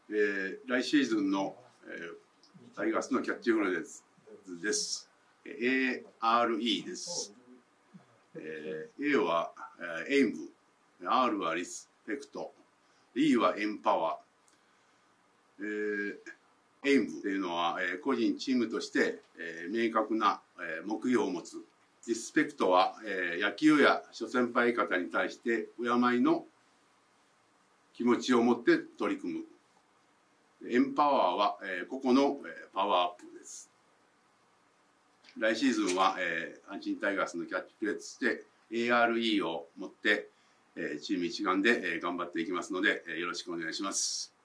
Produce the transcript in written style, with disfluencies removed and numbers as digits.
来シーズンの、タイガースのキャッチフレーズです。ARE です。A はエイム、R はリスペクト、E はエンパワー。エイムというのは個人チームとして明確な目標を持つ。リスペクトは野球や諸先輩方に対して敬いの気持ちを持って取り組む。エンパワーは個々のパワーアップです。来シーズンは阪神タイガースのキャッチフレーズとして ARE を持ってチーム一丸で頑張っていきますのでよろしくお願いします。